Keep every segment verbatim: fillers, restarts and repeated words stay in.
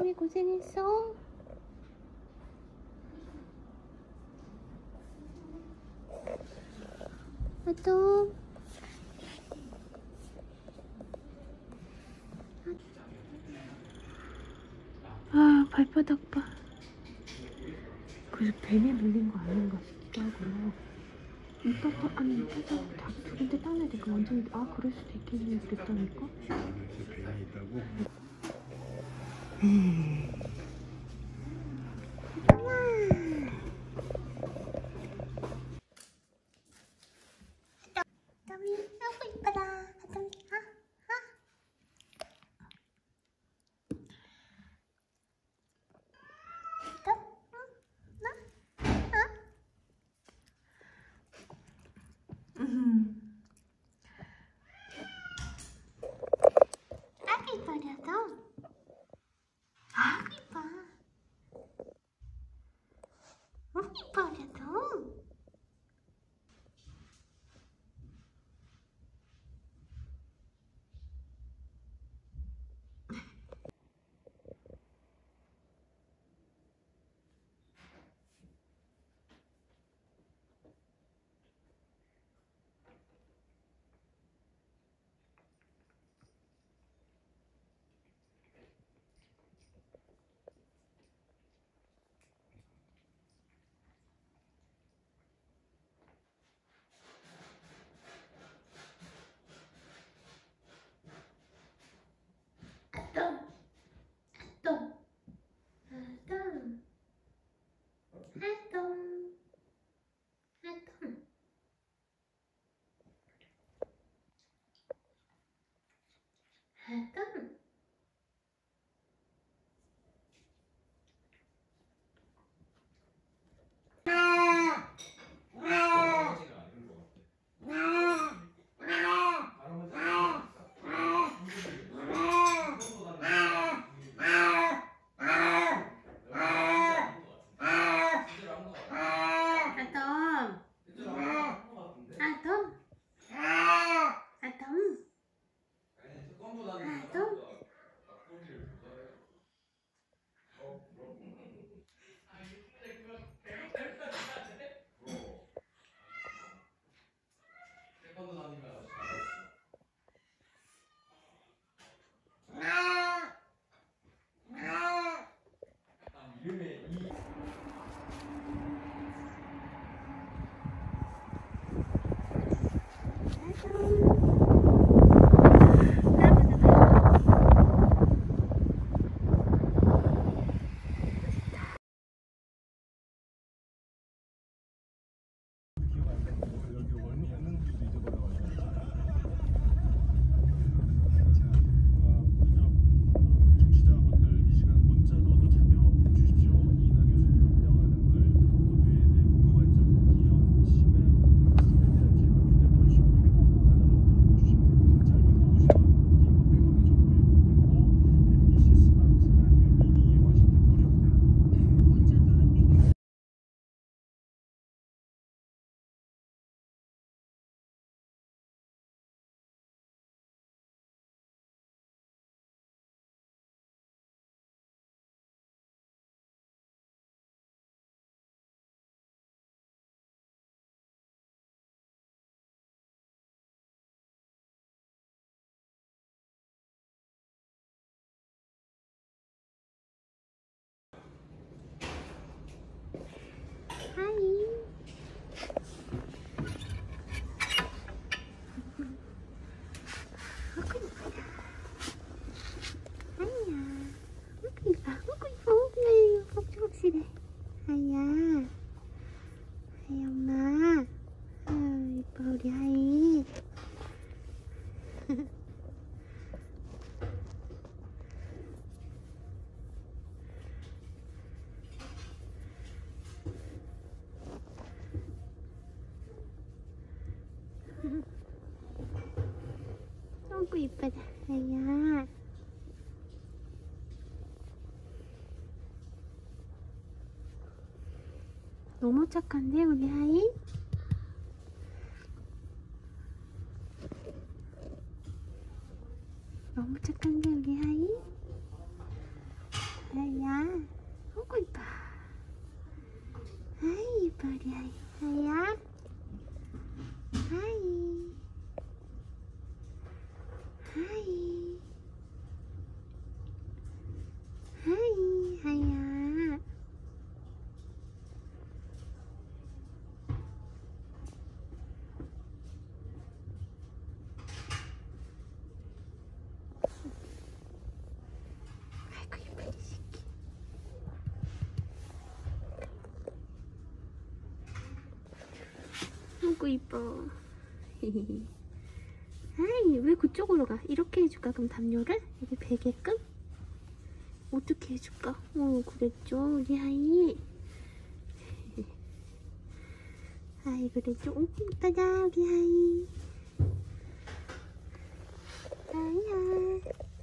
아이 고생했어. 아또 아 발바닥 봐. 그래서 뱀에 물린 거 아닌가 싶기도 하고요. 이따가 아니 이따가 다 두 군데 따내야 돼. 그 완전히 아 그럴 수도 있겠네 그랬다니까. 뱀이 있다고? 음. 아tom이 너무 이쁘다. 아tom이 아 아. 아톰 응? 나? 어? 음. 아기 이뻐라도. 아기 이뻐. 응 이뻐라도. 아톰 아톰 아톰 아톰 아톰 아톰 아톰 아톰 아톰 하이. 아구 이쁘다. 아이야. 아구 이뻐. 아구 이뻐. 아이고 복실복실해. 아이야. 아이 엄마. 아유 이뻐 우리 하이. 아이고 이쁘다. 아이야. 너무 착한데 우리 하이? 너무 착한데 우리 하이? 아야, 어구 이뻐. 아이 이뻐리 아이. 아야, 아이, 아이, 아이, 아야. 아이고 이뻐리 새끼. 아이고 이뻐. 아이 왜 그쪽으로 가? 이렇게 해줄까 그럼 담요를? 여기 베게끔? 어떻게 해줄까? 어 그랬죠 우리 아이. 아이 그랬죠. 오 이쁘다 우리 아이. 아이야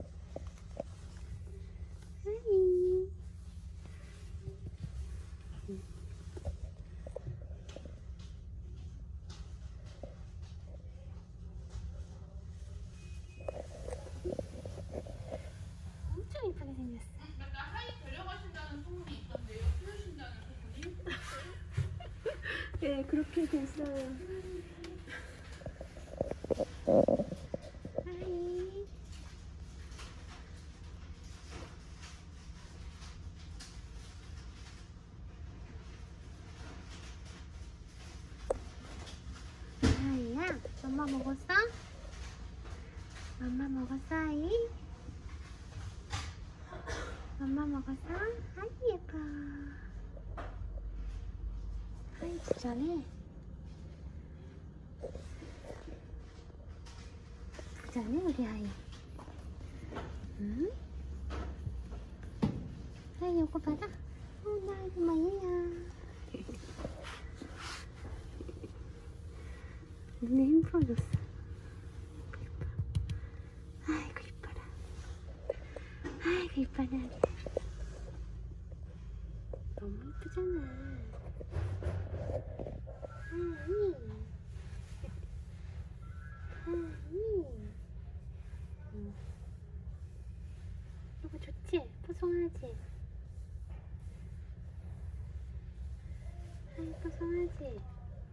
아이. 엄청 이쁘게 생겼어. 약간 하이 데려가신다는 소문이 있던데요. 키우신다는 소문이? 네 그렇게 됐어요. 하이. 하이야, 엄마 먹었어? 엄마 먹었어, 아이? 엄마 먹었어? 아이 예뻐. 아이 부자네. 부자네 우리 아이. 응? 아이 요거 받아. 어, 나 이거 뭐예요? 눈에 힘 풀어줬어. 아이고 이뻐라. 아이고 이뻐라. 너무 이쁘잖아. 아이. 아이. 응. 이거 좋지? 뽀송하지? 아이 뽀송하지?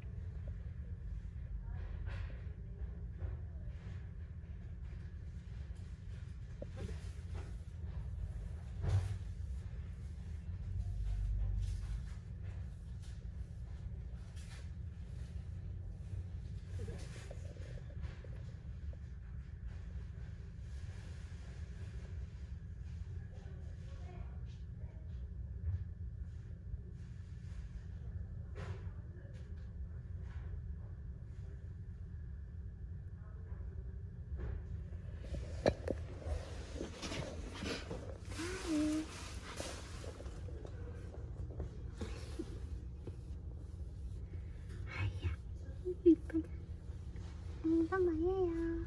이쁘다. 이거 뭐예요?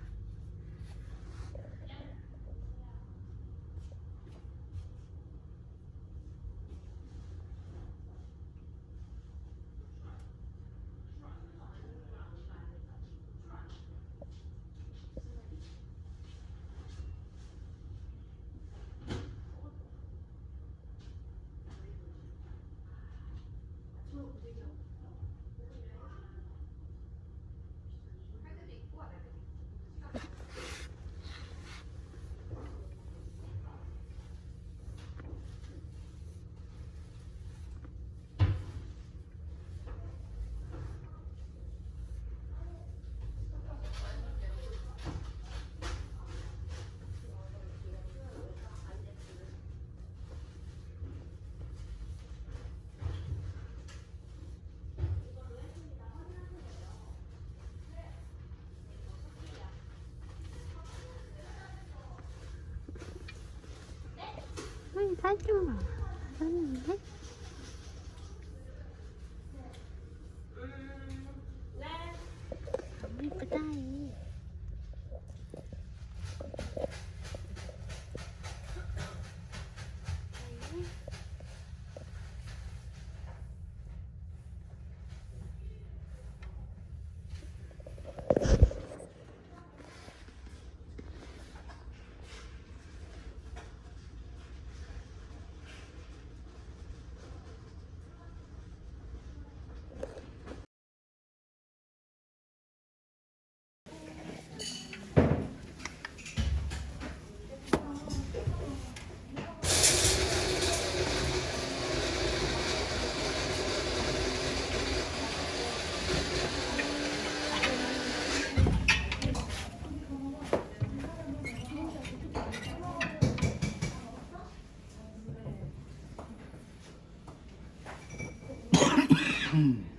아이 살좀 봐. 살인데? 너무 이쁘다 이. 탕